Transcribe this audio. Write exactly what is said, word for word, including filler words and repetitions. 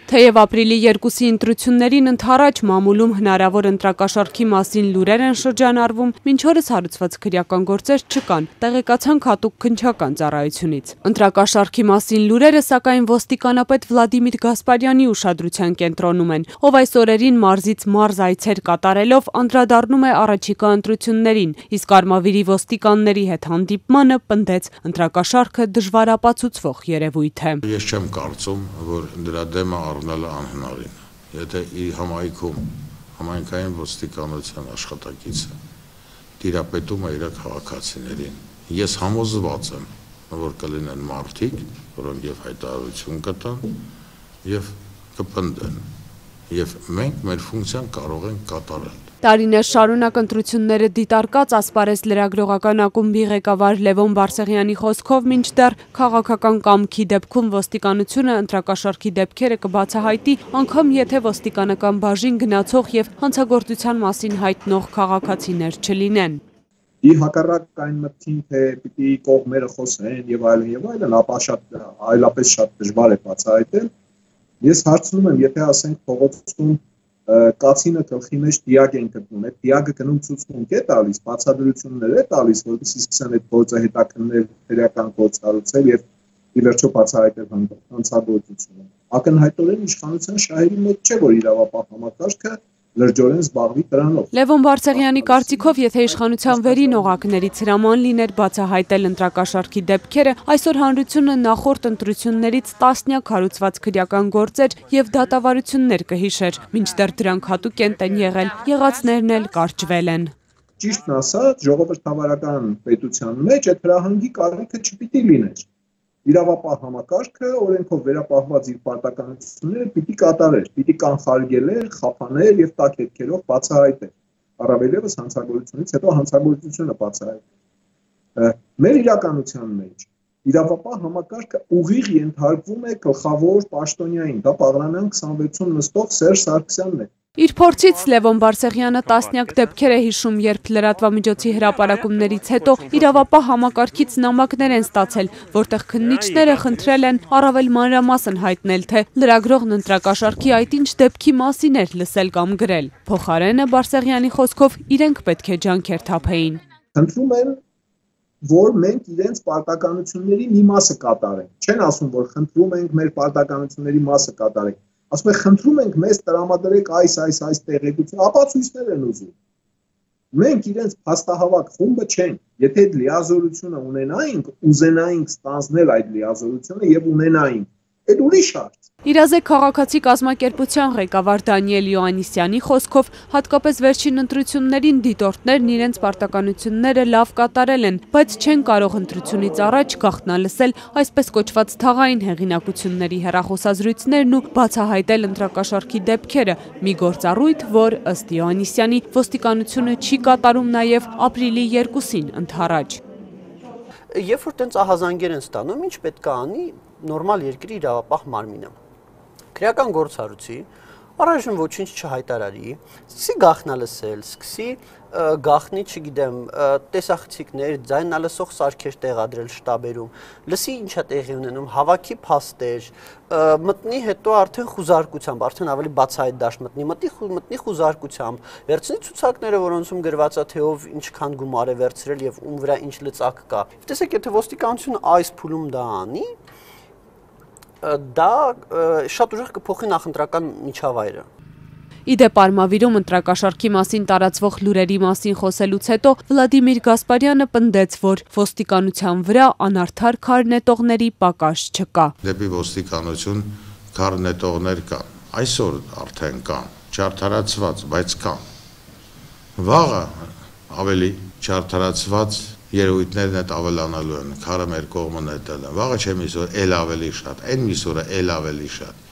Թեև ապրիլի երկուսի ընտրություններին ընդառաջ մամուլում հնարավոր ընտրակաշառքի մասին լուրեր են շրջանառվում, մինչ օրս հարուցված քրեական գործեր չկան, տեղեկացանք հատուկ քննչական ծառայությունից։ Ընտրակաշառքի մասին լուրերը սակայն ոստիկանապետ Վլադիմիր Գասպարյանի ուշադրության կենտրոնում են, ով այս օրերին մարզից մարզ այցեր կատարելով անդրադառնում է առաջիկա ընտրություններին, իսկ Արմավիրի ոստիկանների հետ հանդիպմանը պնդեց ընտրակաշառքը դժվարապացուցվող երևույթ է։ Ես չեմ կարծում, որ դրա դեմը առնելը անհնարին է, եթե իր համայնքում համայնքային ոստիկանության աշխատակիցը տիրապետում է իր քաղաքացիներին։ Ես համոզված եմ, որ կլինեն մարդիկ, որոնք եւ հայտարարություն կտան եւ կպնդեն, եւ մենք մեր ֆունկցիան կարող ենք կատարել։ Տարիներ շարունակ ընտրությունները դիտարկած ասպարեզ լրագրողական ակումբի ղեկավար Լևոն Բարսեղյանի խոսքով մինչդեռ քաղաքական կամքի դեպքում ոստիկանությունը ընտրակաշառքի դեպքերը կբացահայտի, անգամ եթե ոստիկանական բաժին գնացող եւ հանցագործության մասին հայտնող քաղաքացիներ չլինեն։ Ի հակառակ այն մտքին, թե պիտի կողմերը խոսեն եւ այլն եւ այլն, ապա շատ այլապես շատ դժվար է բացահայտել։ Ես հարցնում եմ, եթե ասենք փողոցում կացինը գլխի մեջ դիակ են գտնում, այդ դիակը գնում ցուցմունք է տալիս, բացատրություններ է տալիս, որովհետեւ սկսեն այդ գործը հետաքննել, քրեական գործ կառուցել եւ ի վերջո բացահայտել հանցագործությունը։ Ակնհայտորեն իշխանության շահերի մոտ չէ, որ իրավապահ համակարգը լրջորեն զբաղվի դրանով։ Լևոն Բարսեղյանի կարծիքով, եթե իշխանության վերին օղակներից հրաման լիներ բացահայտել ընտրակաշառքի դեպքերը, այսօր հանրությունը նախորդ ընտրություններից տասնյակ հարուցված քրեական գործեր եւ դատավարություններ կհիշեր, մինչդեռ դրանք հատուկ են եղել, եղածներն էլ կարճվել են։ Ճիշտն ասած, ժողովրդավարական պետության մեջ այդ հրահանգի կարիքը չպիտի լիներ։ Իրավապահ համակարգը օրենքով վերապահված իր պարտականությունները պիտի կատարեր, պիտի կանխարգելեր, խափաներ եւ տաք հետքերով բացահայտեր։ Առավելևս հանցագործությունից հետո հանցագործությունը բացահայտել։ Մեր իրականության մեջ իրավապահ համակարգը ուղիղ ենթարկվում է գլխավոր պաշտոնյային, դա Պաղրամյան քսանվեցում նստող Սերժ Սարգսյանն է։ Իր փորձից Լևոն Բարսեղյանը տասնյակ դեպքեր է հիշում, երբ լրատվամիջոցի հրապարակումներից հետո իրավապահ համակարգից նամակներ են ստացել, որտեղ քննիչները խնդրել են առավել մանրամասն հայտնել, թե լրագրողն ընտրակաշառքի այդ ինչ դեպքի մասին էր լսել կամ գրել։ Փոխարենը Բարսեղյանի խոսքով իրենք պետք է ջանքեր թափեին։ Խնդրում են, որ մենք իրենց պարտականությունների մի մասը կատարենք։ Չեն ասում, որ խնդրում ենք մեր պարտականությունների մասը կատարենք։ Ասում եք, խնդրում ենք մեզ տրամադրեք այս, այս, այս տեղեկություն, ապացույցներ են ուզում։ Մենք իրենց փաստահավաք խումբը չենք, եթե այդ լիազորությունը ունենայինք, ուզենայինք ստանձնել այդ լիազորությունը եւ ունենայինք, այդ ուրիշ հարց։ Իրազեկ քաղաքացի կազմակերպության ղեկավար Դանիել Յոաննիսյանի խոսքով հատկապես վերջին ընտրություններին դիտորդներն իրենց պարտականությունները լավ կատարել են, բայց չեն կարող ընտրությունից առաջ գաղտնալսել այսպես կոչված թաղային հեղինակությունների հեռախոսազրույցներն ու բացահայտել ընտրակաշառքի դեպքերը, մի գործառույթ, որ ըստ Յոաննիսյանի ոստիկանությունը չի կատարում նաև ապրիլի երկուսին ընդառաջ։ Երբ որ տենց ահազանգեր են ստանում, ինչ պետք է անի նորմալ երկրի իրավապահ մարմինը։ Քրեական գործառույթի առայժմ ոչինչ չհայտարարի, սկսի գաղտնալսել, սկսի գաղտնի, չգիտեմ, տեսախցիկներ, ձայնալսող սարքեր տեղադրել շտաբերում, լսի ինչա տեղի ունենում, հավաքի փաստեր, մտնի հետո արդեն խուզարկությամբ, արդեն ավելի բացահայտ դաշտ մտնի, մտնի խուզարկությամբ, վերցնի ցուցակները, որոնցում գրված է թե ով ինչքան գումար է վերցրել եւ ում վրա ինչ լծակ կա։ Տեսեք, եթե ոստիկանությունը այս փուլում դա անի, դա շատ ուժեղ կփոխի նախընտրական միջավայրը։ Իդեպ Արմավիրում ընտրակաշառքի մասին տարածվող լուրերի մասին խոսելուց հետո Վլադիմիր Գասպարյանը պնդեց, որ ոստիկանության վրա անարդար քար նետողների պակաս չկա։ Դեպի ոստիկանություն քար նետողներ կան, այսօր արդեն կան, չարդարացված, բայց կան։ Վաղը ավելի չարդարացված երևույթներն այդ ավելանալու են, քարը մեր կողմը նետել են, վաղը չեմ իսօր էլ ավելի շատ, այն միսօրը էլ ավելի շատ։